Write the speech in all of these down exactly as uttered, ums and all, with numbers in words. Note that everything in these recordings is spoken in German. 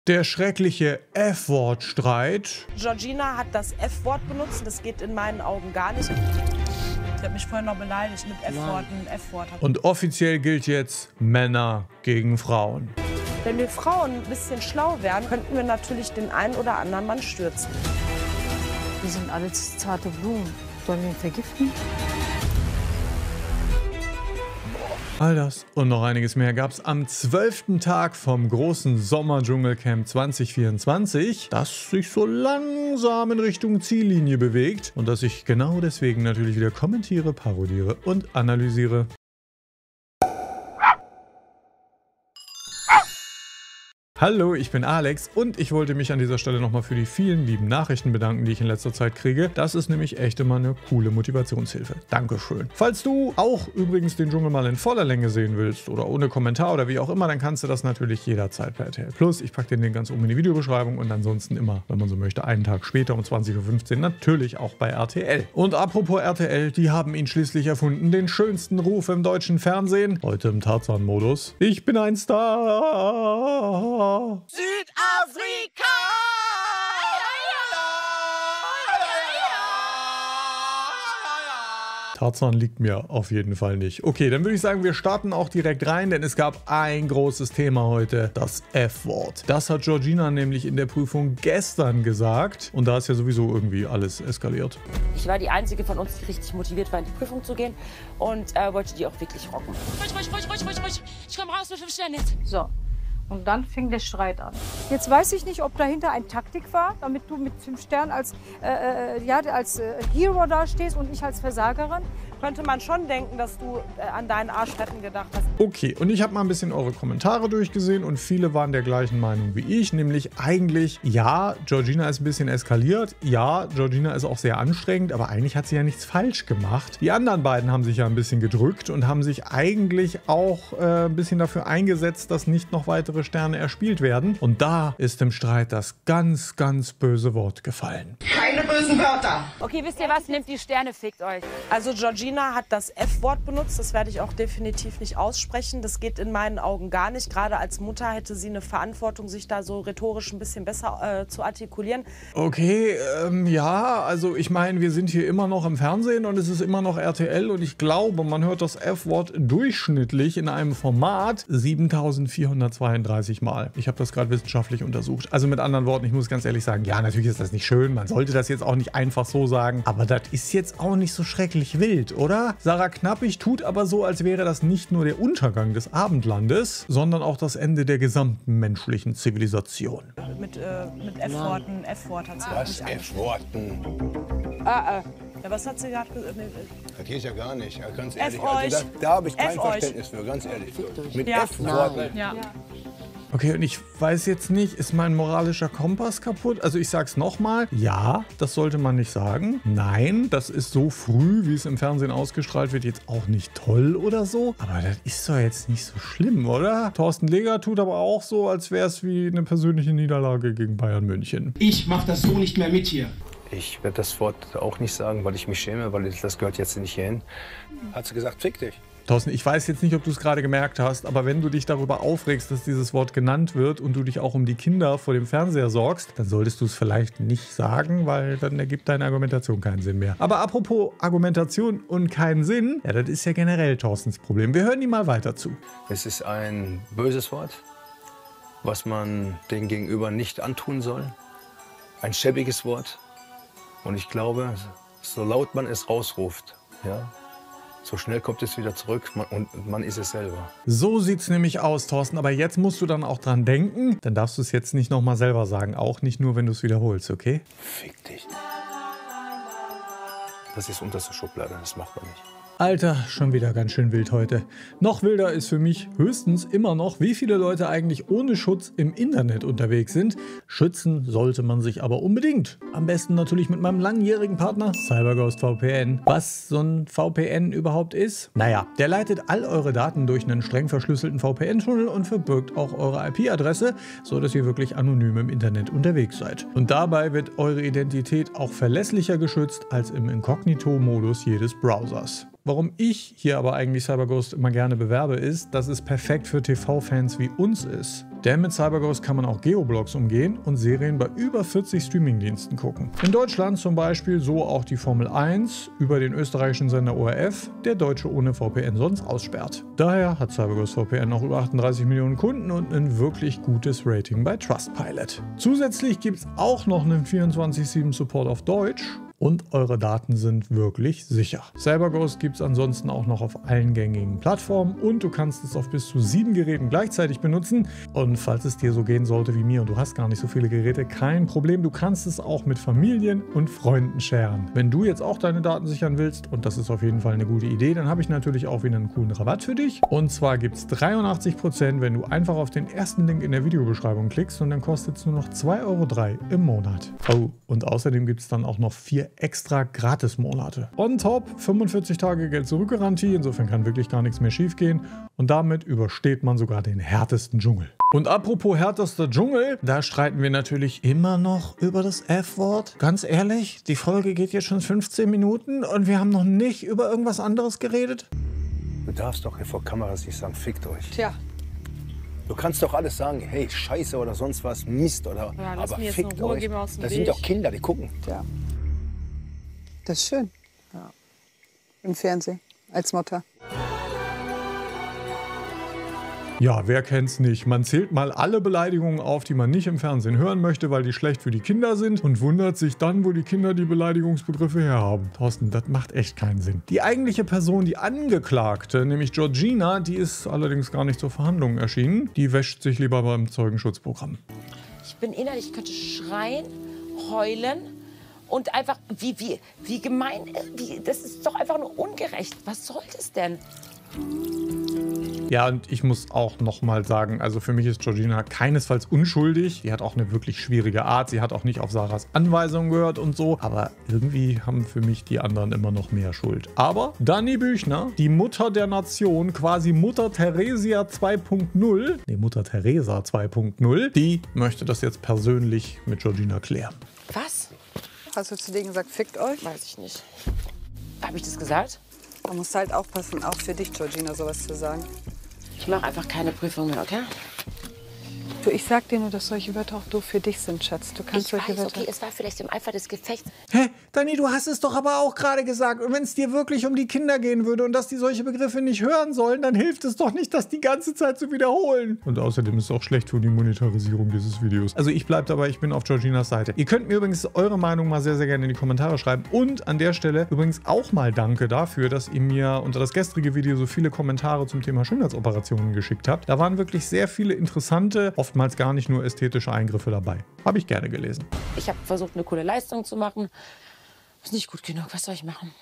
Der schreckliche F-Wort-Streit. Georgina hat das F-Wort benutzt, das geht in meinen Augen gar nicht. Sie hat mich vorhin noch beleidigt mit F-Worten, F-Wort. Und offiziell gilt jetzt Männer gegen Frauen. Wenn wir Frauen ein bisschen schlau wären, könnten wir natürlich den einen oder anderen Mann stürzen. Wir sind alles zarte Blumen. Sollen wir ihn vergiften? All das und noch einiges mehr gab es am zwölften Tag vom großen Sommer-Dschungelcamp zwanzig vierundzwanzig, das sich so langsam in Richtung Ziellinie bewegt und das ich genau deswegen natürlich wieder kommentiere, parodiere und analysiere. Hallo, ich bin Alex und ich wollte mich an dieser Stelle nochmal für die vielen lieben Nachrichten bedanken, die ich in letzter Zeit kriege. Das ist nämlich echt immer eine coole Motivationshilfe. Dankeschön. Falls du auch übrigens den Dschungel mal in voller Länge sehen willst oder ohne Kommentar oder wie auch immer, dann kannst du das natürlich jederzeit bei R T L Plus. Ich packe den Link ganz oben in die Videobeschreibung und ansonsten immer, wenn man so möchte, einen Tag später um zwanzig Uhr fünfzehn natürlich auch bei R T L. Und apropos R T L, die haben ihn schließlich erfunden, den schönsten Ruf im deutschen Fernsehen. Heute im Tarzan-Modus. Ich bin ein Star. Südafrika! Tarzan liegt mir auf jeden Fall nicht. Okay, dann würde ich sagen, wir starten auch direkt rein, denn es gab ein großes Thema heute, das F-Wort. Das hat Georgina nämlich in der Prüfung gestern gesagt und da ist ja sowieso irgendwie alles eskaliert. Ich war die einzige von uns, die richtig motiviert war, in die Prüfung zu gehen und äh, wollte die auch wirklich rocken. Ruhig, ruhig, ruhig, ruhig, ruhig, ruhig. Ich komme raus mit fünf Sternen jetzt. So. Und dann fing der Streit an. Jetzt weiß ich nicht, ob dahinter ein Taktik war, damit du mit fünf Sternen als, äh, äh, ja, als äh, Hero dastehst und ich als Versagerin. Könnte man schon denken, dass du äh, an deinen Arschretten gedacht hast. Okay, und ich habe mal ein bisschen eure Kommentare durchgesehen und viele waren der gleichen Meinung wie ich, nämlich eigentlich, ja, Georgina ist ein bisschen eskaliert, ja, Georgina ist auch sehr anstrengend, aber eigentlich hat sie ja nichts falsch gemacht. Die anderen beiden haben sich ja ein bisschen gedrückt und haben sich eigentlich auch äh, ein bisschen dafür eingesetzt, dass nicht noch weitere Sterne erspielt werden. Und da ist im Streit das ganz, ganz böse Wort gefallen. Keine bösen Wörter! Okay, wisst ihr was? Nehmt die Sterne, fickt euch. Also Georgina hat das F-Wort benutzt, das werde ich auch definitiv nicht aussprechen. Das geht in meinen Augen gar nicht. Gerade als Mutter hätte sie eine Verantwortung, sich da so rhetorisch ein bisschen besser äh, zu artikulieren. Okay, ähm, ja, also ich meine, wir sind hier immer noch im Fernsehen und es ist immer noch R T L und ich glaube, man hört das F-Wort durchschnittlich in einem Format siebentausendvierhundertzweiunddreißig Mal. Ich habe das gerade wissenschaftlich untersucht. Also mit anderen Worten, ich muss ganz ehrlich sagen, ja, natürlich ist das nicht schön, man sollte das jetzt auch nicht einfach so sagen, aber das ist jetzt auch nicht so schrecklich wild, oder? Sarah Knappig tut aber so, als wäre das nicht nur der Untergang des Abendlandes, sondern auch das Ende der gesamten menschlichen Zivilisation. Mit, äh, mit F-Worten, F-Wort hat sie Was? F-Worten? Ah, äh. Ja, was hat sie gerade gesagt? Nee, Das geht ja gar nicht, ja, ganz ehrlich. F-euch. Also da da habe ich kein F-euch. Verständnis für, ganz ehrlich. Mit Ja. F-Worten. Ja. Okay, und ich weiß jetzt nicht, ist mein moralischer Kompass kaputt? Also ich sag's nochmal, ja, das sollte man nicht sagen. Nein, das ist so früh, wie es im Fernsehen ausgestrahlt wird, jetzt auch nicht toll oder so. Aber das ist doch jetzt nicht so schlimm, oder? Thorsten Leger tut aber auch so, als wäre es wie eine persönliche Niederlage gegen Bayern München. Ich mach das so nicht mehr mit hier. Ich werde das Wort auch nicht sagen, weil ich mich schäme, weil das gehört jetzt nicht hierhin. Hat sie gesagt, fick dich. Thorsten, ich weiß jetzt nicht, ob du es gerade gemerkt hast, aber wenn du dich darüber aufregst, dass dieses Wort genannt wird und du dich auch um die Kinder vor dem Fernseher sorgst, dann solltest du es vielleicht nicht sagen, weil dann ergibt deine Argumentation keinen Sinn mehr. Aber apropos Argumentation und keinen Sinn, ja, das ist ja generell Thorstens Problem. Wir hören ihm mal weiter zu. Es ist ein böses Wort, was man dem Gegenüber nicht antun soll. Ein schäbiges Wort. Und ich glaube, so laut man es rausruft, ja, so schnell kommt es wieder zurück und man ist es selber. So sieht's nämlich aus, Thorsten. Aber jetzt musst du dann auch dran denken. Dann darfst du es jetzt nicht nochmal selber sagen. Auch nicht nur, wenn du es wiederholst, okay? Fick dich. Das ist unterste Schublade, das macht man nicht. Alter, schon wieder ganz schön wild heute. Noch wilder ist für mich höchstens immer noch, wie viele Leute eigentlich ohne Schutz im Internet unterwegs sind. Schützen sollte man sich aber unbedingt. Am besten natürlich mit meinem langjährigen Partner CyberGhost V P N. Was so ein V P N überhaupt ist? Naja, der leitet all eure Daten durch einen streng verschlüsselten V P N-Tunnel und verbirgt auch eure I P-Adresse, so dass ihr wirklich anonym im Internet unterwegs seid. Und dabei wird eure Identität auch verlässlicher geschützt als im Inkognito-Modus jedes Browsers. Warum ich hier aber eigentlich CyberGhost immer gerne bewerbe, ist, dass es perfekt für T V-Fans wie uns ist. Denn mit CyberGhost kann man auch Geoblocks umgehen und Serien bei über vierzig Streamingdiensten gucken. In Deutschland zum Beispiel so auch die Formel eins über den österreichischen Sender O R F, der Deutsche ohne V P N sonst aussperrt. Daher hat CyberGhost V P N auch über achtunddreißig Millionen Kunden und ein wirklich gutes Rating bei Trustpilot. Zusätzlich gibt es auch noch einen vierundzwanzig sieben Support auf Deutsch. Und eure Daten sind wirklich sicher. CyberGhost gibt es ansonsten auch noch auf allen gängigen Plattformen und du kannst es auf bis zu sieben Geräten gleichzeitig benutzen. Und falls es dir so gehen sollte wie mir und du hast gar nicht so viele Geräte, kein Problem, du kannst es auch mit Familien und Freunden sharen. Wenn du jetzt auch deine Daten sichern willst, und das ist auf jeden Fall eine gute Idee, dann habe ich natürlich auch wieder einen coolen Rabatt für dich. Und zwar gibt es dreiundachtzig Prozent, wenn du einfach auf den ersten Link in der Videobeschreibung klickst und dann kostet es nur noch zwei Euro drei im Monat. Oh, und außerdem gibt es dann auch noch vier extra Gratis-Monate. On top fünfundvierzig Tage Geld-Zurück-Garantie, insofern kann wirklich gar nichts mehr schief gehen und damit übersteht man sogar den härtesten Dschungel. Und apropos härtester Dschungel, da streiten wir natürlich immer noch über das F-Wort. Ganz ehrlich, die Folge geht jetzt schon fünfzehn Minuten und wir haben noch nicht über irgendwas anderes geredet. Du darfst doch hier vor Kameras nicht sagen, fickt euch. Tja. Du kannst doch alles sagen, hey, Scheiße oder sonst was, Mist oder, Ja, lass aber mir jetzt fickt eine Ruhe, euch. geh mir aus dem Das Weg. sind doch Kinder, die gucken. Ja. Das ist schön. Ja. Im Fernsehen, als Mutter. Ja, wer kennt's nicht? Man zählt mal alle Beleidigungen auf, die man nicht im Fernsehen hören möchte, weil die schlecht für die Kinder sind und wundert sich dann, wo die Kinder die Beleidigungsbegriffe herhaben. Thorsten, das macht echt keinen Sinn. Die eigentliche Person, die Angeklagte, nämlich Georgina, die ist allerdings gar nicht zur Verhandlung erschienen. Die wäscht sich lieber beim Zeugenschutzprogramm. Ich bin innerlich, ich könnte schreien, heulen und einfach, wie, wie, wie gemein, wie, das ist doch einfach nur ungerecht. Was soll das denn? Ja, und ich muss auch noch mal sagen, also für mich ist Georgina keinesfalls unschuldig. Die hat auch eine wirklich schwierige Art. Sie hat auch nicht auf Sarahs Anweisung gehört und so. Aber irgendwie haben für mich die anderen immer noch mehr Schuld. Aber Dani Büchner, die Mutter der Nation, quasi Mutter Theresia zwei Punkt null, nee, Mutter Teresa zwei Punkt null, die möchte das jetzt persönlich mit Georgina klären. Was? Hast du zu denen gesagt, fickt euch? Weiß ich nicht. Habe ich das gesagt? Da musst du halt aufpassen, auch für dich, Georgina, sowas zu sagen. Ich mache einfach keine Prüfung mehr, okay? Du, ich sag dir nur, dass solche Wörter auch doof für dich sind, Schatz. Du kannst Ich solche weiß, Wörter... okay, es war vielleicht im Eifer des Gefechts. Hä? Dani, du hast es doch aber auch gerade gesagt. Und wenn es dir wirklich um die Kinder gehen würde und dass die solche Begriffe nicht hören sollen, dann hilft es doch nicht, das die ganze Zeit zu wiederholen. Und außerdem ist es auch schlecht für die Monetarisierung dieses Videos. Also ich bleib dabei, ich bin auf Georginas Seite. Ihr könnt mir übrigens eure Meinung mal sehr, sehr gerne in die Kommentare schreiben. Und an der Stelle übrigens auch mal danke dafür, dass ihr mir unter das gestrige Video so viele Kommentare zum Thema Schönheitsoperationen geschickt habt. Da waren wirklich sehr viele interessante, oftmals gar nicht nur ästhetische Eingriffe dabei. Habe ich gerne gelesen. Ich habe versucht, eine coole Leistung zu machen. Ist nicht gut genug. Was soll ich machen?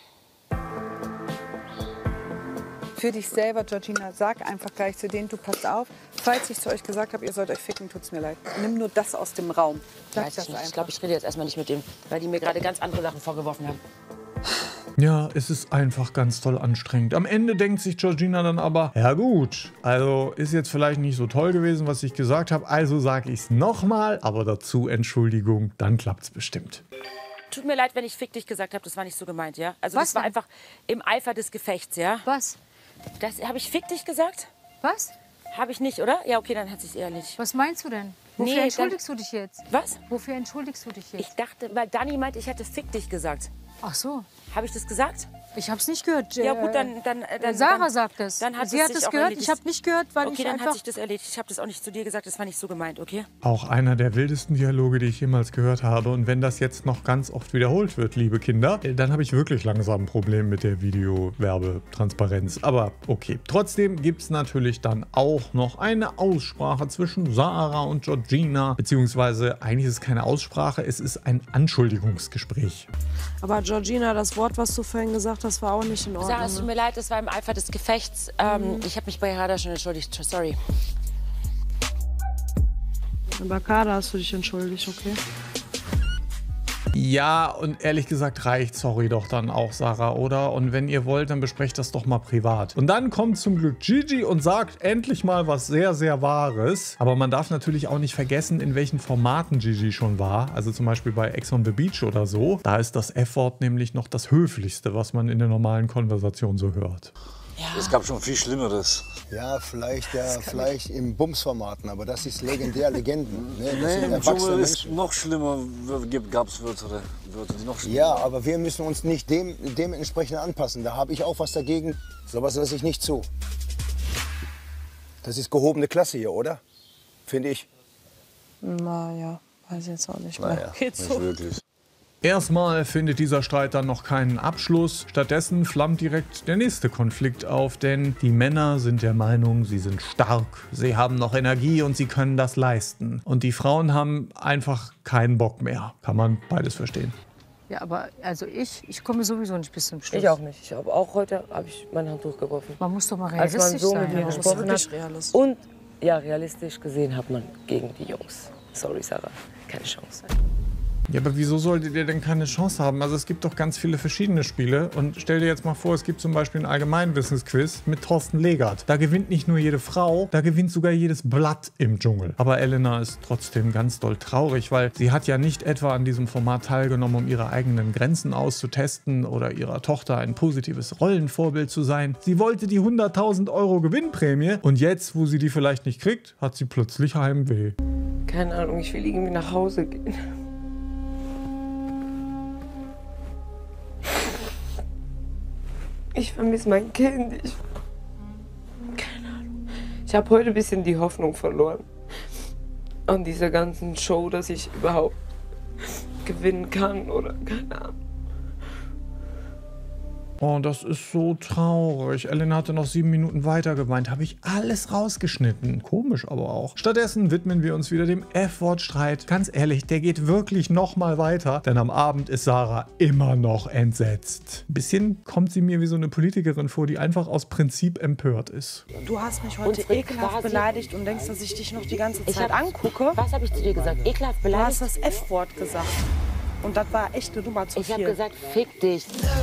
Für dich selber, Georgina, sag einfach gleich zu denen, du passt auf. Falls ich zu euch gesagt habe, ihr sollt euch ficken, tut's mir leid. Nimm nur das aus dem Raum. Sag Weiß das ich nicht. einfach. Ich glaube, ich rede jetzt erstmal nicht mit dem, weil die mir gerade ganz andere Sachen vorgeworfen haben. Ja, es ist einfach ganz toll anstrengend. Am Ende denkt sich Georgina dann aber, ja gut, also ist jetzt vielleicht nicht so toll gewesen, was ich gesagt habe, also sage ich es nochmal, aber dazu Entschuldigung, dann klappt's bestimmt. Tut mir leid, wenn ich fick dich gesagt habe, das war nicht so gemeint, ja? Also Was das war denn? einfach im Eifer des Gefechts, ja? Was? Das habe ich fick dich gesagt? Was? Habe ich nicht, oder? Ja, okay, dann hat sich's ehrlich. Was meinst du denn? Wofür Nee, entschuldigst du dich jetzt? Was? Wofür entschuldigst du dich jetzt? Ich dachte, weil Dani meinte, ich hätte fick dich gesagt. Ach so. Habe ich das gesagt? Ich hab's nicht gehört. Ja Äh, gut, dann... dann, dann Sarah dann, sagt es. Dann hat Sie es hat sich es auch gehört, erledigt. ich habe nicht gehört, weil Okay, ich dann einfach... hat sich das erledigt. Ich habe das auch nicht zu dir gesagt, das war nicht so gemeint, okay? Auch einer der wildesten Dialoge, die ich jemals gehört habe. Und wenn das jetzt noch ganz oft wiederholt wird, liebe Kinder, dann habe ich wirklich langsam ein Problem mit der Video-Werbetransparenz. Aber okay. Trotzdem gibt es natürlich dann auch noch eine Aussprache zwischen Sarah und Georgina. Beziehungsweise eigentlich ist es keine Aussprache, es ist ein Anschuldigungsgespräch. Aber Georgina, das Wort, was du vorhin gesagt hast, war auch nicht in Ordnung. Sarah, es tut mir leid, das war im Eifer des Gefechts. Ähm, ich habe mich bei Hada schon entschuldigt. Sorry. Bei Kader hast du dich entschuldigt, okay? Ja, und ehrlich gesagt reicht sorry doch dann auch, Sarah, oder? Und wenn ihr wollt, dann besprecht das doch mal privat. Und dann kommt zum Glück Gigi und sagt endlich mal was sehr, sehr Wahres. Aber man darf natürlich auch nicht vergessen, in welchen Formaten Gigi schon war. Also zum Beispiel bei Ex on the Beach oder so. Da ist das F-Wort nämlich noch das Höflichste, was man in der normalen Konversation so hört. Ja. Es gab schon viel Schlimmeres. Ja, vielleicht, ja, vielleicht im Bumsformaten, aber das ist legendär, Legenden. Ne? Nee, im Dschungel ist noch schlimmer, gab es Wörter, Wörter, die noch schlimmer. Ja, aber wir müssen uns nicht dem, dementsprechend anpassen. Da habe ich auch was dagegen. Sowas lasse ich nicht zu. Das ist gehobene Klasse hier, oder? Finde ich. Naja, weiß ich jetzt auch nicht mehr. Naja, Geht so. Nicht wirklich. Erstmal findet dieser Streit dann noch keinen Abschluss. Stattdessen flammt direkt der nächste Konflikt auf, denn die Männer sind der Meinung, sie sind stark, sie haben noch Energie und sie können das leisten. Und die Frauen haben einfach keinen Bock mehr. Kann man beides verstehen. Ja, aber also ich, ich komme sowieso nicht bis zum Schluss. Ich auch nicht. Ich habe auch heute habe ich mein Handtuch geworfen. Man muss doch mal Als realistisch man so sein. mit mir Ja, gesprochen das hat. realistisch. Und ja, realistisch gesehen hat man gegen die Jungs. Sorry, Sarah, keine Chance. Ja, aber wieso solltet ihr denn keine Chance haben? Also es gibt doch ganz viele verschiedene Spiele. Und stell dir jetzt mal vor, es gibt zum Beispiel ein Allgemeinwissensquiz mit Thorsten Legert. Da gewinnt nicht nur jede Frau, da gewinnt sogar jedes Blatt im Dschungel. Aber Elena ist trotzdem ganz doll traurig, weil sie hat ja nicht etwa an diesem Format teilgenommen, um ihre eigenen Grenzen auszutesten oder ihrer Tochter ein positives Rollenvorbild zu sein. Sie wollte die hunderttausend Euro Gewinnprämie und jetzt, wo sie die vielleicht nicht kriegt, hat sie plötzlich Heimweh. Keine Ahnung, ich will irgendwie nach Hause gehen. Ich vermisse mein Kind. Ich, keine Ahnung. Ich habe heute ein bisschen die Hoffnung verloren an dieser ganzen Show, dass ich überhaupt gewinnen kann oder keine Ahnung. Oh, das ist so traurig. Elena hatte noch sieben Minuten weiter geweint. Habe ich alles rausgeschnitten. Komisch aber auch. Stattdessen widmen wir uns wieder dem F-Wort-Streit. Ganz ehrlich, der geht wirklich noch mal weiter. Denn am Abend ist Sarah immer noch entsetzt. Ein bisschen kommt sie mir wie so eine Politikerin vor, die einfach aus Prinzip empört ist. Du hast mich heute Unsere ekelhaft quasi- beleidigt und denkst, dass ich dich noch die ganze Ich Zeit hab- angucke. Was habe ich zu dir gesagt? Ekelhaft Du beleidigt? hast das F-Wort gesagt. Und das war echt eine Nummer zu Ich viel. habe gesagt, fick dich.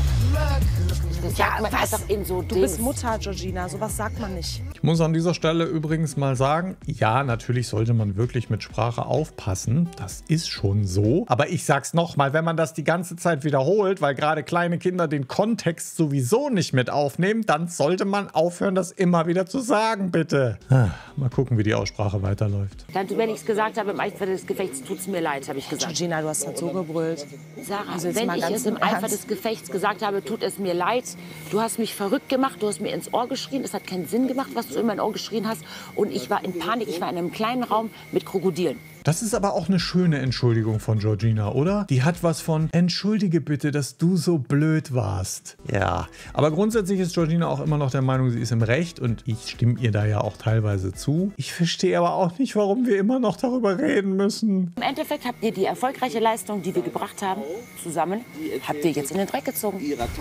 Das sagt man einfach in so Du Dings. bist Mutter, Georgina. Sowas sagt man nicht. Ich muss an dieser Stelle übrigens mal sagen, ja, natürlich sollte man wirklich mit Sprache aufpassen. Das ist schon so. Aber ich sag's nochmal, wenn man das die ganze Zeit wiederholt, weil gerade kleine Kinder den Kontext sowieso nicht mit aufnehmen, dann sollte man aufhören, das immer wieder zu sagen, bitte. Ah, mal gucken, wie die Aussprache weiterläuft. Dann, wenn ich es gesagt habe, im Eifer des Gefechts, tut es mir leid, habe ich gesagt. Georgina, du hast halt so gebrüllt. Sarah, Also jetzt wenn mal ich ganz es im im Eifer Ernst. des Gefechts gesagt habe, tut es mir leid. Du hast mich verrückt gemacht, du hast mir ins Ohr geschrien. Es hat keinen Sinn gemacht, was du in mein Ohr geschrien hast. Und ich war in Panik, ich war in einem kleinen Raum mit Krokodilen. Das ist aber auch eine schöne Entschuldigung von Georgina, oder? Die hat was von entschuldige bitte, dass du so blöd warst. Ja, aber grundsätzlich ist Georgina auch immer noch der Meinung, sie ist im Recht und ich stimme ihr da ja auch teilweise zu. Ich verstehe aber auch nicht, warum wir immer noch darüber reden müssen. Im Endeffekt habt ihr die erfolgreiche Leistung, die wir gebracht haben, zusammen, habt ihr jetzt in den Dreck gezogen.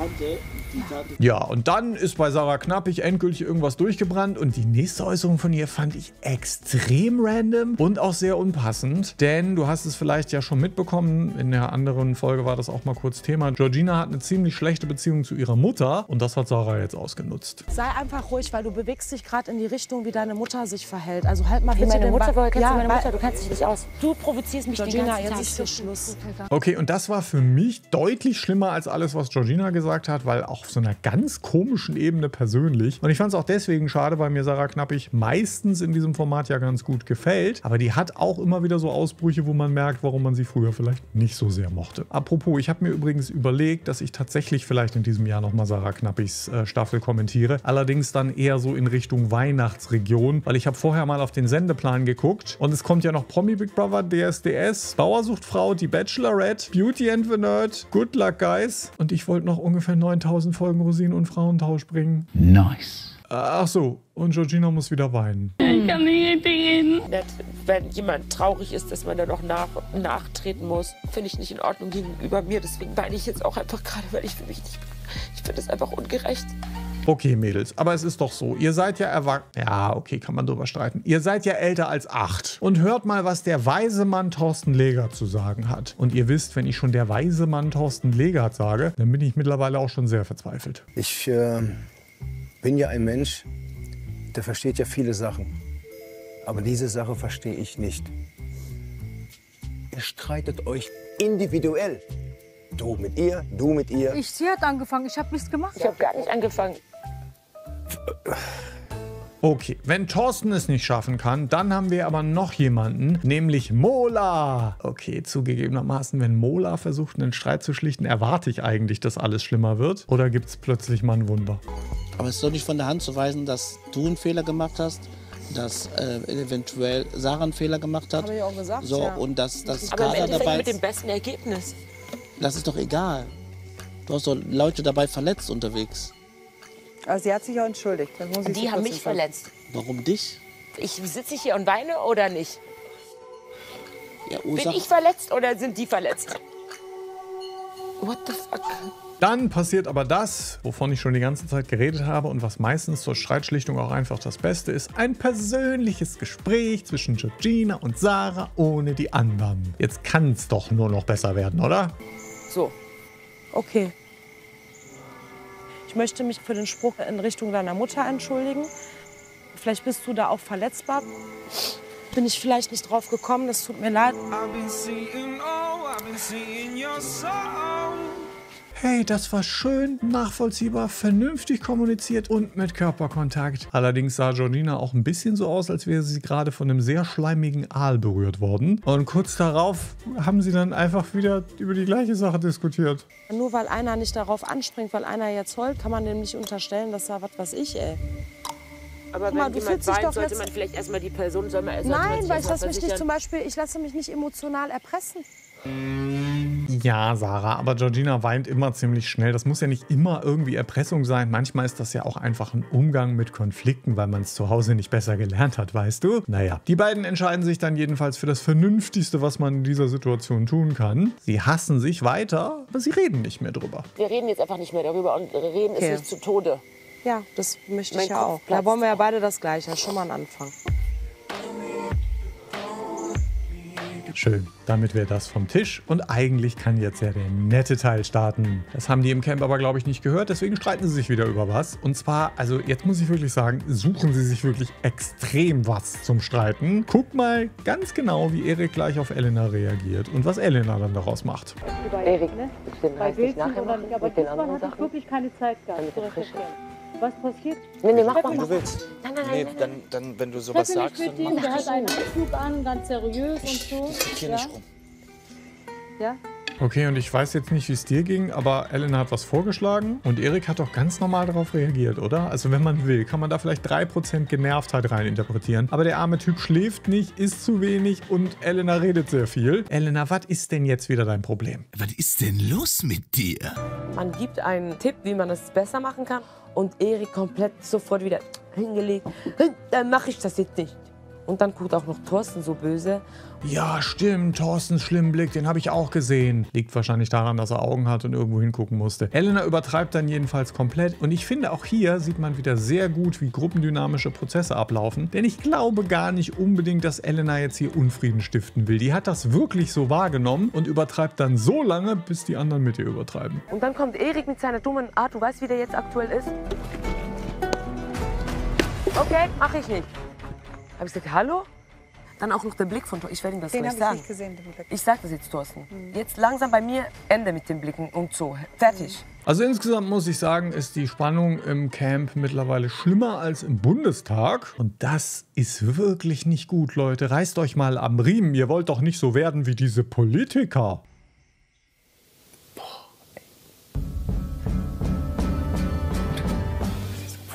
Ja, und dann ist bei Sarah Knappig endgültig irgendwas durchgebrannt und die nächste Äußerung von ihr fand ich extrem random und auch sehr unpassend, denn du hast es vielleicht ja schon mitbekommen, in der anderen Folge war das auch mal kurz Thema. Georgina hat eine ziemlich schlechte Beziehung zu ihrer Mutter und das hat Sarah jetzt ausgenutzt. Sei einfach ruhig, weil du bewegst dich gerade in die Richtung, wie deine Mutter sich verhält. Also halt mal Wie bitte meine den Mutter, Ba- woher kennst ja, du meine weil- Mutter? Du kennst dich nicht aus. Du provozierst mich Georgina, den ganzen jetzt Tag. ist hier Schluss. Okay, und das war für mich deutlich schlimmer als alles, was Georgina gesagt hat, weil auch auf so einer ganz komischen Ebene persönlich. Und ich fand es auch deswegen schade, weil mir Sarah Knappig meistens in diesem Format ja ganz gut gefällt. Aber die hat auch immer wieder so Ausbrüche, wo man merkt, warum man sie früher vielleicht nicht so sehr mochte. Apropos, ich habe mir übrigens überlegt, dass ich tatsächlich vielleicht in diesem Jahr nochmal Sarah Knappigs äh, Staffel kommentiere. Allerdings dann eher so in Richtung Weihnachtsregion, weil ich habe vorher mal auf den Sendeplan geguckt und es kommt ja noch Promi Big Brother, D S D S, Bauersuchtfrau, Die Bachelorette, Beauty and the Nerd, Good Luck Guys und ich wollte noch ungefähr neuntausend Folgen Rosinen und Frauentausch bringen. Nice. Ach so, und Georgina muss wieder weinen. Ich kann nicht reden. Wenn jemand traurig ist, dass man da noch nach, nachtreten muss, finde ich nicht in Ordnung gegenüber mir. Deswegen weine ich jetzt auch einfach gerade, weil ich für mich nicht. Ich finde es einfach ungerecht. Okay, Mädels, aber es ist doch so, ihr seid ja erwachsen. Ja, okay, kann man drüber streiten. Ihr seid ja älter als acht. Und hört mal, was der weise Mann Thorsten Legert zu sagen hat. Und ihr wisst, wenn ich schon der weise Mann Thorsten Legert sage, dann bin ich mittlerweile auch schon sehr verzweifelt. Ich äh, bin ja ein Mensch, der versteht ja viele Sachen. Aber diese Sache verstehe ich nicht. Ihr streitet euch individuell. Du mit ihr, du mit ihr. Ich, sie hat angefangen, ich habe nichts gemacht. Ich habe gar nicht angefangen. Okay, wenn Thorsten es nicht schaffen kann, dann haben wir aber noch jemanden, nämlich Mola. Okay, zugegebenermaßen, wenn Mola versucht, einen Streit zu schlichten, erwarte ich eigentlich, dass alles schlimmer wird. Oder gibt es plötzlich mal ein Wunder? Aber es ist doch nicht von der Hand zu weisen, dass du einen Fehler gemacht hast, dass äh, eventuell Sarah einen Fehler gemacht hat. Habe ich auch gesagt, so, ja. Und dass, dass Aber im Kader Endeffekt dabei mit dem ist. besten Ergebnis. Das ist doch egal. Du hast doch Leute dabei verletzt unterwegs. Aber sie hat sich auch entschuldigt. Das muss ich Die sie haben trotzdem mich sagen. verletzt. Warum dich? Ich sitze hier und weine oder nicht? Ja, Bin Ursache. ich verletzt oder sind die verletzt? What the fuck? Dann passiert aber das, wovon ich schon die ganze Zeit geredet habe und was meistens zur Streitschlichtung auch einfach das Beste ist. Ein persönliches Gespräch zwischen Georgina und Sarah ohne die anderen. Jetzt kann es doch nur noch besser werden, oder? So. Okay. Ich möchte mich für den Spruch in Richtung deiner Mutter entschuldigen. Vielleicht bist du da auch verletzbar. Bin ich vielleicht nicht drauf gekommen, das tut mir leid. Hey, das war schön, nachvollziehbar, vernünftig kommuniziert und mit Körperkontakt. Allerdings sah Georgina auch ein bisschen so aus, als wäre sie gerade von einem sehr schleimigen Aal berührt worden. Und kurz darauf haben sie dann einfach wieder über die gleiche Sache diskutiert. Nur weil einer nicht darauf anspringt, weil einer jetzt heult, kann man dem nicht unterstellen, dass da was weiß ich, ey. Aber Guck mal, wenn du jemand fühlst dich weint, doch sollte jetzt- man vielleicht erstmal die Person, soll man, sollte man Nein, sich weil ich erstmal lasse mich nicht versichern. zum Beispiel, ich lasse mich nicht emotional erpressen. Ja, Sarah, aber Georgina weint immer ziemlich schnell. Das muss ja nicht immer irgendwie Erpressung sein. Manchmal ist das ja auch einfach ein Umgang mit Konflikten, weil man es zu Hause nicht besser gelernt hat, weißt du? Naja, die beiden entscheiden sich dann jedenfalls für das Vernünftigste, was man in dieser Situation tun kann. Sie hassen sich weiter, aber sie reden nicht mehr drüber. Wir reden jetzt einfach nicht mehr darüber und reden Okay. ist nicht zu Tode. Ja, das möchte Mein ich ja Kopf auch. Da platzt. wollen wir ja beide das Gleiche. Das ist schon mal ein Anfang. Schön, damit wäre das vom Tisch und eigentlich kann jetzt ja der nette Teil starten. Das haben die im Camp aber, glaube ich, nicht gehört, deswegen streiten sie sich wieder über was. Und zwar, also jetzt muss ich wirklich sagen, suchen sie sich wirklich extrem was zum Streiten. Guck mal ganz genau, wie Erik gleich auf Elena reagiert und was Elena dann daraus macht. Erik, den Bei reiß ich Bildchen nachher oder machen nicht, aber mit den diesmal anderen hatte ich Sachen. wirklich keine Zeit gehabt zu recherchieren. Was passiert? Nee, nee, mach, Ich mach, treffe mach. Wenn du willst. Nein, nein, Nee, nein, nein. dann, dann, wenn du Ich sowas treffe mich sagst, mit dann ihm, mach der das. hat einen Anzug an, ganz seriös und so. Ich hier Ja? nicht rum. Ja? Okay, und ich weiß jetzt nicht, wie es dir ging, aber Elena hat was vorgeschlagen und Erik hat doch ganz normal darauf reagiert, oder? Also wenn man will, kann man da vielleicht drei Prozent Genervtheit reininterpretieren. Aber der arme Typ schläft nicht, isst zu wenig und Elena redet sehr viel. Elena, was ist denn jetzt wieder dein Problem? Was ist denn los mit dir? Man gibt einen Tipp, wie man es besser machen kann und Erik komplett sofort wieder hingelegt. Dann mache ich das jetzt nicht. Und dann guckt auch noch Thorsten so böse. Ja, stimmt, Thorstens schlimmen Blick, den habe ich auch gesehen. Liegt wahrscheinlich daran, dass er Augen hat und irgendwo hingucken musste. Elena übertreibt dann jedenfalls komplett. Und ich finde, auch hier sieht man wieder sehr gut, wie gruppendynamische Prozesse ablaufen. Denn ich glaube gar nicht unbedingt, dass Elena jetzt hier Unfrieden stiften will. Die hat das wirklich so wahrgenommen und übertreibt dann so lange, bis die anderen mit ihr übertreiben. Und dann kommt Erik mit seiner dummen Art. Du weißt, wie der jetzt aktuell ist? Okay, mache ich nicht. Habe ich gesagt, hallo? Dann auch noch der Blick von Thorsten. Ich werde ihm das Den gleich habe ich sagen. nicht gesehen, den Blick. Ich sage das jetzt, Thorsten. Jetzt langsam bei mir Ende mit den Blicken und so. Fertig. Also insgesamt muss ich sagen, ist die Spannung im Camp mittlerweile schlimmer als im Bundestag. Und das ist wirklich nicht gut, Leute. Reißt euch mal am Riemen. Ihr wollt doch nicht so werden wie diese Politiker.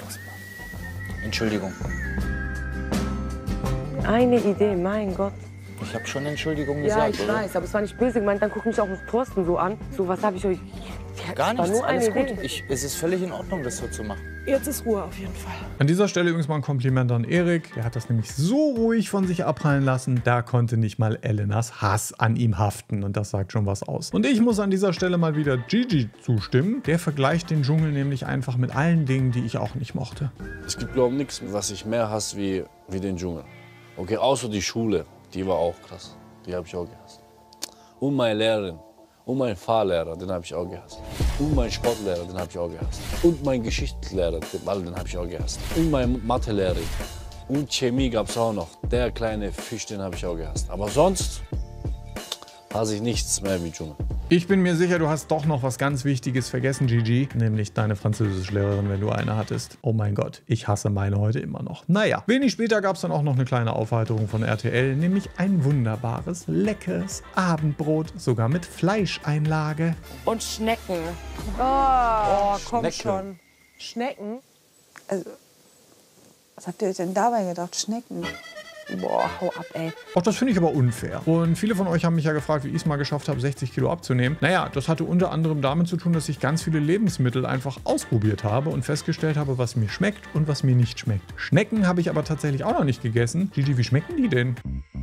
Entschuldigung. Eine Idee, mein Gott. Ich habe schon Entschuldigung Ja, gesagt, ich oder? weiß, aber es war nicht böse gemeint. Dann guckt mich auch Thorsten so an. So, was habe ich euch... Ja, Gar es war nichts, nur eine alles gut. Idee. Ich, es ist völlig in Ordnung, das so zu machen. Jetzt ist Ruhe auf jeden Fall. An dieser Stelle übrigens mal ein Kompliment an Erik. Der hat das nämlich so ruhig von sich abprallen lassen, da konnte nicht mal Elenas Hass an ihm haften. Und das sagt schon was aus. Und ich muss an dieser Stelle mal wieder Gigi zustimmen. Der vergleicht den Dschungel nämlich einfach mit allen Dingen, die ich auch nicht mochte. Es gibt, glaube ich, nichts, was ich mehr hasse wie, wie den Dschungel. Okay, außer die Schule. Die war auch krass. Die habe ich auch gehasst. Und meine Lehrerin. Und mein Fahrlehrer, den habe ich auch gehasst. Und mein Sportlehrer, den habe ich auch gehasst. Und mein Geschichtslehrer, den, den habe ich auch gehasst. Und mein Mathelehrer. Und Chemie gab es auch noch. Der kleine Fisch, den habe ich auch gehasst. Aber sonst hasse ich nichts mehr wie Dschungel. Ich bin mir sicher, du hast doch noch was ganz Wichtiges vergessen, Gigi. Nämlich deine Französischlehrerin, wenn du eine hattest. Oh mein Gott, ich hasse meine heute immer noch. Naja, wenig später gab es dann auch noch eine kleine Aufheiterung von R T L. Nämlich ein wunderbares, leckeres Abendbrot. Sogar mit Fleischeinlage. Und Schnecken. Oh, oh komm Schnecke. schon. Schnecken? Also, was habt ihr euch denn dabei gedacht? Schnecken? Boah, hau ab, ey. Auch das finde ich aber unfair. Und viele von euch haben mich ja gefragt, wie ich es mal geschafft habe, sechzig Kilo abzunehmen. Naja, das hatte unter anderem damit zu tun, dass ich ganz viele Lebensmittel einfach ausprobiert habe und festgestellt habe, was mir schmeckt und was mir nicht schmeckt. Schnecken habe ich aber tatsächlich auch noch nicht gegessen. Gigi, wie schmecken die denn?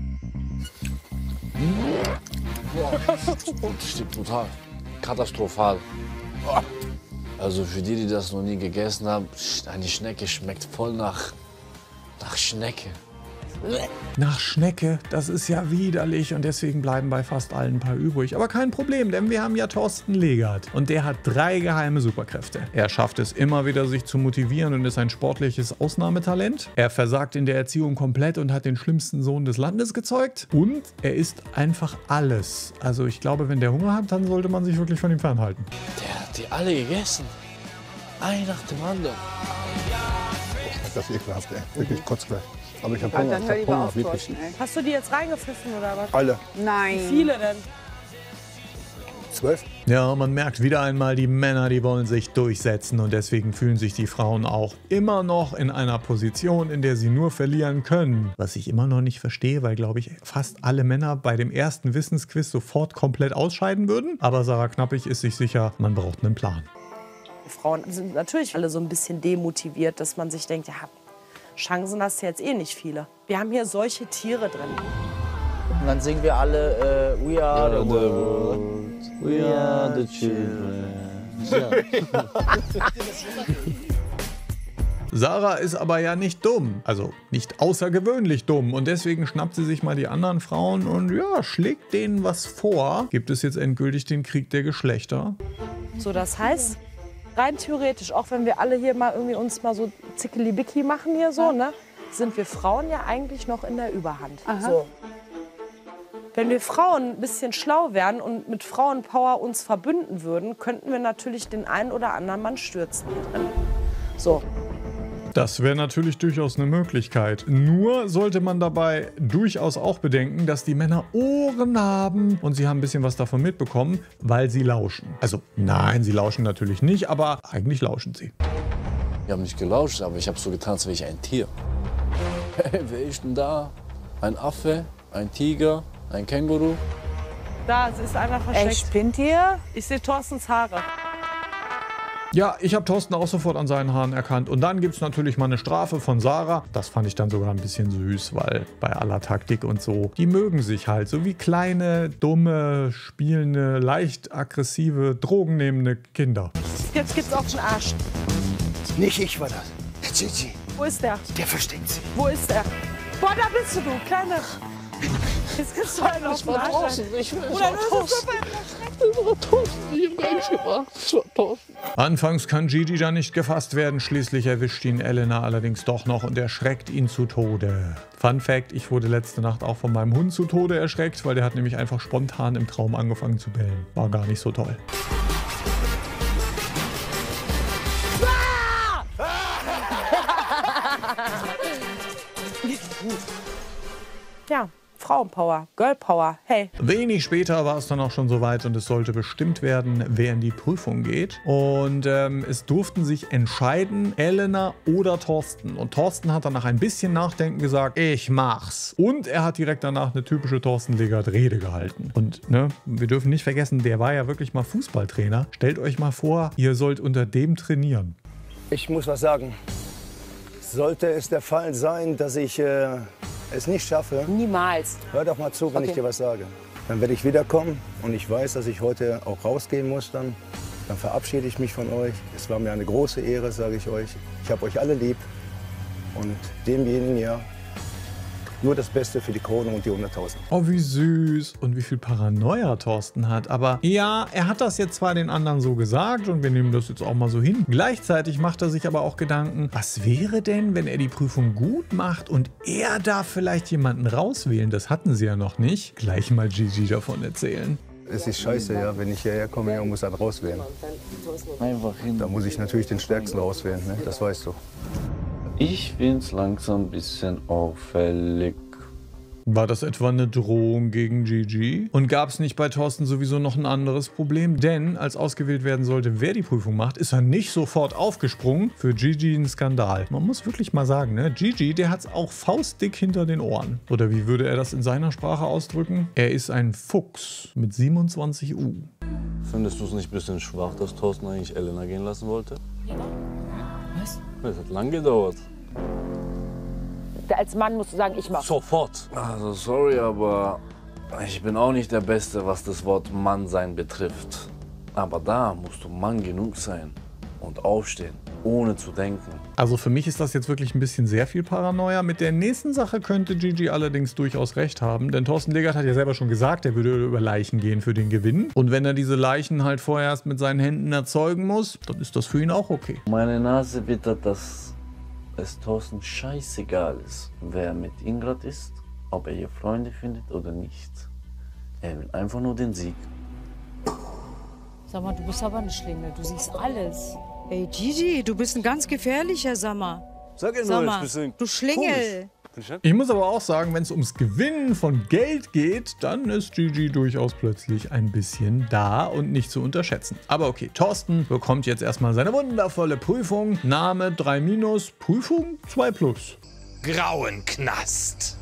Das stimmt brutal. Katastrophal. Also für die, die das noch nie gegessen haben, eine Schnecke schmeckt voll nach, nach Schnecke. Nach Schnecke, das ist ja widerlich und deswegen bleiben bei fast allen ein paar übrig. Aber kein Problem, denn wir haben ja Thorsten Legert und der hat drei geheime Superkräfte. Er schafft es immer wieder, sich zu motivieren und ist ein sportliches Ausnahmetalent. Er versagt in der Erziehung komplett und hat den schlimmsten Sohn des Landes gezeugt. Und er isst einfach alles. Also ich glaube, wenn der Hunger hat, dann sollte man sich wirklich von ihm fernhalten. Der hat die alle gegessen. Ein nach dem anderen. Das ist ekelhaft, ey. Wirklich kotzgleich. Aber ich habe Ja, Hunger. dann Ich hör hab lieber Hunger, auf, wirklich. Thorsten, ey. Hast du die jetzt reingepfiffen oder was? Alle. Nein. Wie viele denn? Zwölf? Ja, man merkt wieder einmal, die Männer, die wollen sich durchsetzen und deswegen fühlen sich die Frauen auch immer noch in einer Position, in der sie nur verlieren können. Was ich immer noch nicht verstehe, weil, glaube ich, fast alle Männer bei dem ersten Wissensquiz sofort komplett ausscheiden würden. Aber Sarah Knappig ist sich sicher, man braucht einen Plan. Frauen sind natürlich alle so ein bisschen demotiviert, dass man sich denkt, ja, Chancen hast du jetzt eh nicht viele. Wir haben hier solche Tiere drin. Und dann singen wir alle äh, We are the world, we are the children. Ja. Sarah ist aber ja nicht dumm, also nicht außergewöhnlich dumm und deswegen schnappt sie sich mal die anderen Frauen und ja, schlägt denen was vor. Gibt es jetzt endgültig den Krieg der Geschlechter? So, das heißt, rein theoretisch, auch wenn wir alle hier mal irgendwie uns mal so zickeli-bicki machen hier so, ne, sind wir Frauen ja eigentlich noch in der Überhand. So. Wenn wir Frauen ein bisschen schlau wären und mit Frauenpower uns verbünden würden, könnten wir natürlich den einen oder anderen Mann stürzen hier drin. So. Das wäre natürlich durchaus eine Möglichkeit. Nur sollte man dabei durchaus auch bedenken, dass die Männer Ohren haben und sie haben ein bisschen was davon mitbekommen, weil sie lauschen. Also nein, sie lauschen natürlich nicht, aber eigentlich lauschen sie. Ich habe nicht gelauscht, aber ich habe so getan, als wäre ich ein Tier. Hey, wer ist denn da? Ein Affe, ein Tiger, ein Känguru? Da ist einer versteckt. Ey, spinnt ihr? Ich sehe Thorstens Haare. Ja, ich habe Thorsten auch sofort an seinen Haaren erkannt. Und dann gibt es natürlich mal eine Strafe von Sarah. Das fand ich dann sogar ein bisschen süß, weil bei aller Taktik und so, die mögen sich halt. So wie kleine, dumme, spielende, leicht aggressive, drogennehmende Kinder. Jetzt gibt's auf den Arsch. Nicht ich war das. Herr Gigi. Wo ist der? Der versteckt sich. Wo ist der? Boah, da bist du, du kleine. Jetzt kriegst du einen auf den Arsch. Ich will Oder löst es Anfangs kann Gigi da nicht gefasst werden, schließlich erwischt ihn Elena allerdings doch noch und erschreckt ihn zu Tode. Fun Fact, ich wurde letzte Nacht auch von meinem Hund zu Tode erschreckt, weil der hat nämlich einfach spontan im Traum angefangen zu bellen. War gar nicht so toll. Ja, Frauenpower, Girlpower, hey. Wenig später war es dann auch schon soweit und es sollte bestimmt werden, wer in die Prüfung geht. Und ähm, es durften sich entscheiden, Elena oder Thorsten. Und Thorsten hat dann nach ein bisschen Nachdenken gesagt, ich mach's. Und er hat direkt danach eine typische Thorsten Legert-Rede gehalten. Und ne, wir dürfen nicht vergessen, der war ja wirklich mal Fußballtrainer. Stellt euch mal vor, ihr sollt unter dem trainieren. Ich muss was sagen. Sollte es der Fall sein, dass ich äh, es nicht schaffe... Niemals. Hör doch mal zu, wenn Okay. ich dir was sage. Dann werde ich wiederkommen und ich weiß, dass ich heute auch rausgehen muss dann. Dann verabschiede ich mich von euch. Es war mir eine große Ehre, sage ich euch. Ich habe euch alle lieb. Und demjenigen ja nur das Beste für die Krone und die hunderttausend. Oh, wie süß und wie viel Paranoia Thorsten hat. Aber ja, er hat das jetzt zwar den anderen so gesagt und wir nehmen das jetzt auch mal so hin. Gleichzeitig macht er sich aber auch Gedanken, was wäre denn, wenn er die Prüfung gut macht und er darf vielleicht jemanden rauswählen? Das hatten sie ja noch nicht. Gleich mal Gigi davon erzählen. Es ist scheiße, ja, wenn ich hierher komme und muss dann rauswählen. Einfach hin. Da muss ich natürlich den Stärksten rauswählen, ne? Das weißt du. Ich finde es langsam ein bisschen auffällig. War das etwa eine Drohung gegen Gigi? Und gab es nicht bei Thorsten sowieso noch ein anderes Problem? Denn als ausgewählt werden sollte, wer die Prüfung macht, ist er nicht sofort aufgesprungen. Für Gigi ein Skandal. Man muss wirklich mal sagen, ne? Gigi, der hat es auch faustdick hinter den Ohren. Oder wie würde er das in seiner Sprache ausdrücken? Er ist ein Fuchs mit siebenundzwanzig U. Findest du es nicht ein bisschen schwach, dass Thorsten eigentlich Elena gehen lassen wollte? Was? Das hat lang gedauert. Als Mann musst du sagen, ich mach. Sofort. Also sorry, aber ich bin auch nicht der Beste, was das Wort Mann sein betrifft. Aber da musst du Mann genug sein und aufstehen, ohne zu denken. Also für mich ist das jetzt wirklich ein bisschen sehr viel Paranoia. Mit der nächsten Sache könnte Gigi allerdings durchaus recht haben. Denn Thorsten Legert hat ja selber schon gesagt, er würde über Leichen gehen für den Gewinn. Und wenn er diese Leichen halt vorher erst mit seinen Händen erzeugen muss, dann ist das für ihn auch okay. Meine Nase wittert, dass es Thorsten scheißegal ist, wer mit Ingrid ist, ob er hier Freunde findet oder nicht. Er will einfach nur den Sieg. Sag mal, du bist aber eine Schlinge, du siehst alles. Ey, Gigi, du bist ein ganz gefährlicher, sag mal. Sag ja Sag nur, mal, ich bisschen du Schlingel. Ich muss aber auch sagen, wenn es ums Gewinnen von Geld geht, dann ist Gigi durchaus plötzlich ein bisschen da und nicht zu unterschätzen. Aber okay, Thorsten bekommt jetzt erstmal seine wundervolle Prüfung. Name drei minus, Prüfung zwei plus. Grauenknast.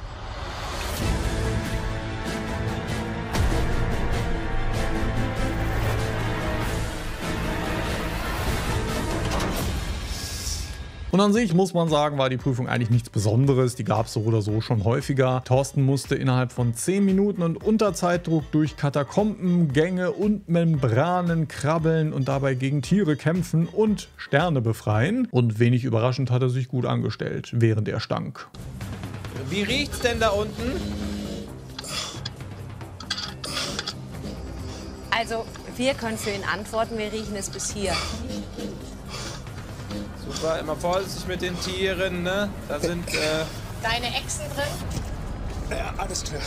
Und an sich muss man sagen, war die Prüfung eigentlich nichts Besonderes. Die gab es so oder so schon häufiger. Thorsten musste innerhalb von zehn Minuten und unter Zeitdruck durch Katakomben, Gänge und Membranen krabbeln und dabei gegen Tiere kämpfen und Sterne befreien. Und wenig überraschend hat er sich gut angestellt, während er stank. Wie riecht's denn da unten? Also, wir können für ihn antworten, wir riechen es bis hier. Super, immer vorsichtig mit den Tieren, ne? Da sind, äh... Deine Echsen drin? Ja, alles klar.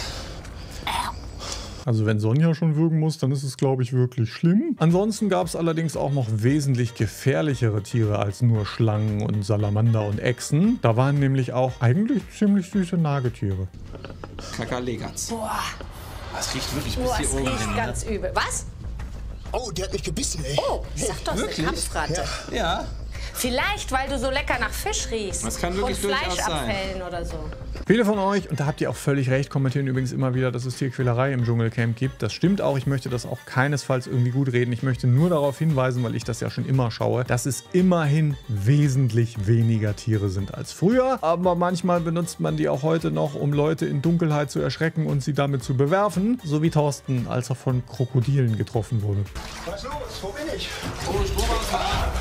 Also wenn Sonja schon würgen muss, dann ist es, glaube ich, wirklich schlimm. Ansonsten gab es allerdings auch noch wesentlich gefährlichere Tiere als nur Schlangen und Salamander und Echsen. Da waren nämlich auch eigentlich ziemlich süße Nagetiere. Kakalegats. Boah, Das riecht wirklich bis Boah hier es oben riecht hin, ganz ne? übel. Was? Oh, der hat mich gebissen, ey. Oh, sag doch, Wirklich? eine Kampfratte. Ja. ja. Vielleicht, weil du so lecker nach Fisch riechst. Das kann wirklich und durchaus sein. Fleischabfällen oder so. Viele von euch, und da habt ihr auch völlig recht, kommentieren übrigens immer wieder, dass es Tierquälerei im Dschungelcamp gibt. Das stimmt auch. Ich möchte das auch keinesfalls irgendwie gut reden. Ich möchte nur darauf hinweisen, weil ich das ja schon immer schaue, dass es immerhin wesentlich weniger Tiere sind als früher. Aber manchmal benutzt man die auch heute noch, um Leute in Dunkelheit zu erschrecken und sie damit zu bewerfen. So wie Thorsten, als er von Krokodilen getroffen wurde. Was ist los? Wo bin ich? Oh, Stromausfall.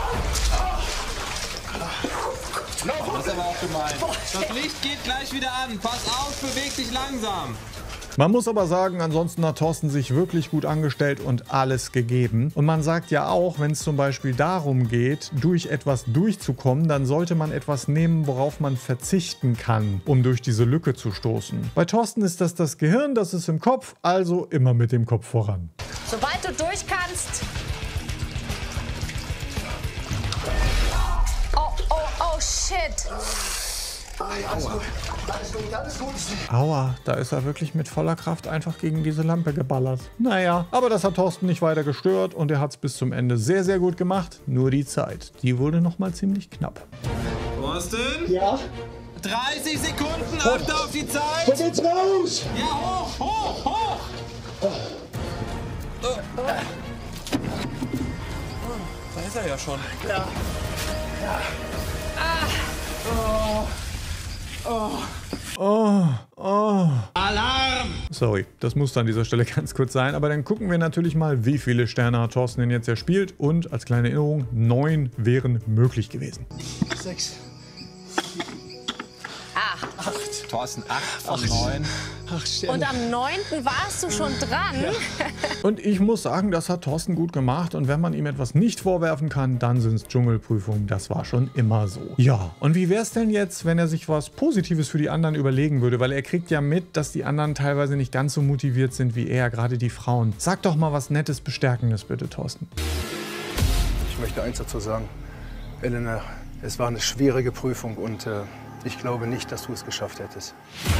Das ist aber auch gemein. Das Licht geht gleich wieder an. Pass auf, beweg dich langsam. Man muss aber sagen, ansonsten hat Thorsten sich wirklich gut angestellt und alles gegeben. Und man sagt ja auch, wenn es zum Beispiel darum geht, durch etwas durchzukommen, dann sollte man etwas nehmen, worauf man verzichten kann, um durch diese Lücke zu stoßen. Bei Thorsten ist das das Gehirn, das ist im Kopf, also immer mit dem Kopf voran. Sobald du durch kannst. Oh, oh, oh, shit. Aua, da ist er wirklich mit voller Kraft einfach gegen diese Lampe geballert. Naja, aber das hat Thorsten nicht weiter gestört und er hat es bis zum Ende sehr, sehr gut gemacht. Nur die Zeit, die wurde nochmal ziemlich knapp. Thorsten? Ja? dreißig Sekunden, achte auf die Zeit. Wo geht's raus? Ja, hoch, hoch, hoch. Da ist er ja schon. Klar. Ja. Ah. Oh. Oh. Oh, oh. Alarm! Sorry, das musste an dieser Stelle ganz kurz sein, aber dann gucken wir natürlich mal, wie viele Sterne hat Thorsten denn jetzt erspielt und als kleine Erinnerung, neun wären möglich gewesen. Sechs. Acht. Thorsten, acht von neun. Acht Sterne. Und am neunten warst du schon dran. Ja. Und ich muss sagen, das hat Thorsten gut gemacht und wenn man ihm etwas nicht vorwerfen kann, dann sind es Dschungelprüfungen. Das war schon immer so. Ja, und wie wäre es denn jetzt, wenn er sich was Positives für die anderen überlegen würde? Weil er kriegt ja mit, dass die anderen teilweise nicht ganz so motiviert sind wie er, gerade die Frauen. Sag doch mal was Nettes, Bestärkendes bitte, Thorsten. Ich möchte eins dazu sagen. Elena, es war eine schwierige Prüfung und äh, ich glaube nicht, dass du es geschafft hättest.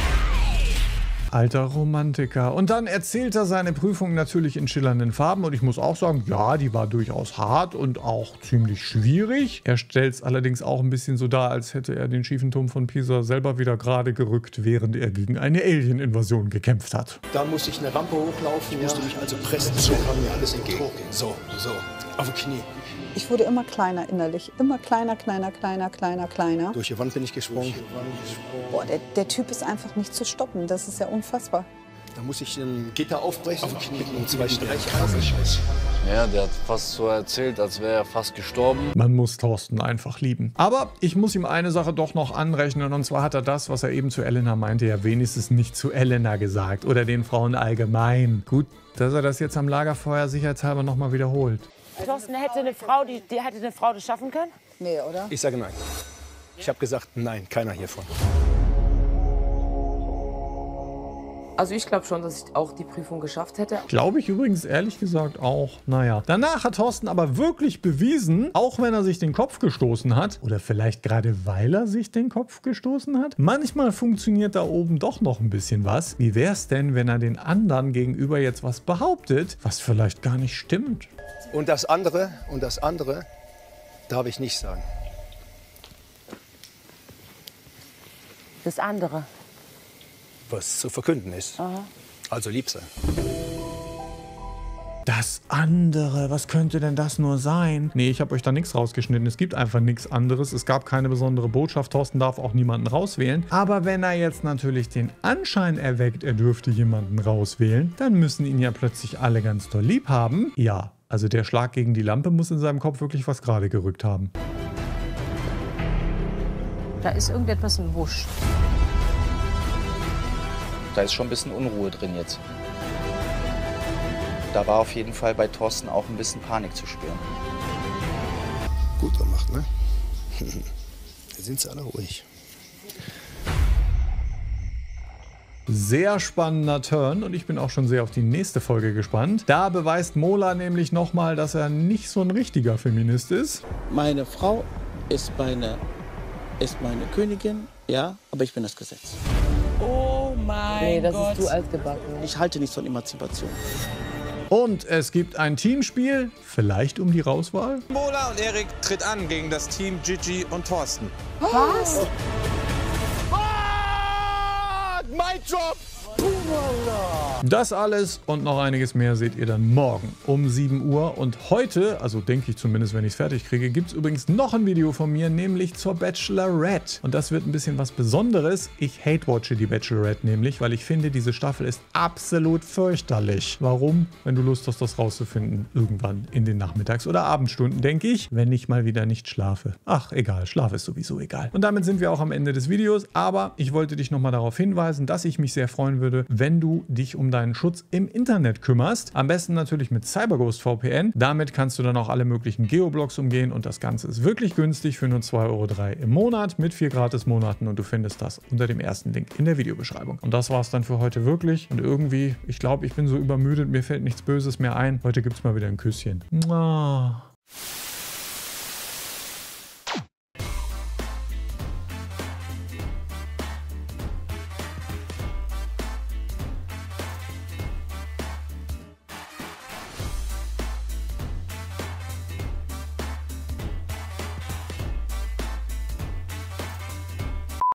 Alter Romantiker. Und dann erzählt er seine Prüfung natürlich in schillernden Farben. Und ich muss auch sagen, ja, die war durchaus hart und auch ziemlich schwierig. Er stellt es allerdings auch ein bisschen so dar, als hätte er den schiefen Turm von Pisa selber wieder gerade gerückt, während er gegen eine Alien-Invasion gekämpft hat. Da musste ich eine Rampe hochlaufen, ich musste mich also pressen, so kam mir alles entgegen. So, so, auf die Knie. Ich wurde immer kleiner innerlich. Immer kleiner, kleiner, kleiner, kleiner, kleiner. Durch die Wand bin ich gesprungen. Boah, der, der Typ ist einfach nicht zu stoppen. Das ist ja unfassbar. Da muss ich ein Gitter aufbrechen, auf die Knie und zwei Streiche. Ja, der hat fast so erzählt, als wäre er fast gestorben. Man muss Thorsten einfach lieben. Aber ich muss ihm eine Sache doch noch anrechnen. Und zwar hat er das, was er eben zu Elena meinte, ja wenigstens nicht zu Elena gesagt. Oder den Frauen allgemein. Gut, dass er das jetzt am Lagerfeuer sicherheitshalber nochmal wiederholt. Thorsten, hätte eine Frau, die, die hätte eine Frau das schaffen können? Nee, oder? Ich sage nein. Ich habe gesagt, nein, keiner hiervon. Also ich glaube schon, dass ich auch die Prüfung geschafft hätte. Glaube ich übrigens ehrlich gesagt auch. Naja. Danach hat Thorsten aber wirklich bewiesen, auch wenn er sich den Kopf gestoßen hat, oder vielleicht gerade weil er sich den Kopf gestoßen hat, manchmal funktioniert da oben doch noch ein bisschen was. Wie wäre es denn, wenn er den anderen gegenüber jetzt was behauptet, was vielleicht gar nicht stimmt? Und das andere, und das andere darf ich nicht sagen. Das andere. Was zu verkünden ist. Aha. Also lieb sein. Das andere, was könnte denn das nur sein? Nee, ich habe euch da nichts rausgeschnitten. Es gibt einfach nichts anderes. Es gab keine besondere Botschaft. Thorsten darf auch niemanden rauswählen. Aber wenn er jetzt natürlich den Anschein erweckt, er dürfte jemanden rauswählen, dann müssen ihn ja plötzlich alle ganz doll lieb haben. Ja, also der Schlag gegen die Lampe muss in seinem Kopf wirklich was gerade gerückt haben. Da ist irgendetwas im Busch. Da ist schon ein bisschen Unruhe drin jetzt. Da war auf jeden Fall bei Thorsten auch ein bisschen Panik zu spüren. Gut gemacht, ne? Da sind sie alle ruhig. Sehr spannender Turn und ich bin auch schon sehr auf die nächste Folge gespannt. Da beweist Mola nämlich nochmal, dass er nicht so ein richtiger Feminist ist. Meine Frau ist meine, ist meine Königin, ja, aber ich bin das Gesetz. Oh mein Nee, das Gott. ist zu altgebacken. Ich halte nichts von Emanzipation. Und es gibt ein Teamspiel, vielleicht um die Rauswahl. Mola und Erik tritt an gegen das Team Gigi und Thorsten. Was? Mic drop! Das alles und noch einiges mehr seht ihr dann morgen um sieben Uhr. Und heute, also denke ich zumindest, wenn ich es fertig kriege, gibt es übrigens noch ein Video von mir, nämlich zur Bachelorette. Und das wird ein bisschen was Besonderes. Ich hate-watche die Bachelorette nämlich, weil ich finde, diese Staffel ist absolut fürchterlich. Warum? Wenn du Lust hast, das rauszufinden, irgendwann in den Nachmittags- oder Abendstunden, denke ich, wenn ich mal wieder nicht schlafe. Ach, egal, Schlaf ist sowieso egal. Und damit sind wir auch am Ende des Videos. Aber ich wollte dich nochmal darauf hinweisen, dass ich mich sehr freuen würde, wenn du dich um deinen Schutz im Internet kümmerst. Am besten natürlich mit CyberGhost V P N. Damit kannst du dann auch alle möglichen Geoblocks umgehen und das Ganze ist wirklich günstig für nur zwei Euro drei im Monat mit vier Gratis-Monaten und du findest das unter dem ersten Link in der Videobeschreibung. Und das war es dann für heute wirklich und irgendwie, ich glaube, ich bin so übermüdet, mir fällt nichts Böses mehr ein. Heute gibt es mal wieder ein Küsschen. Mua.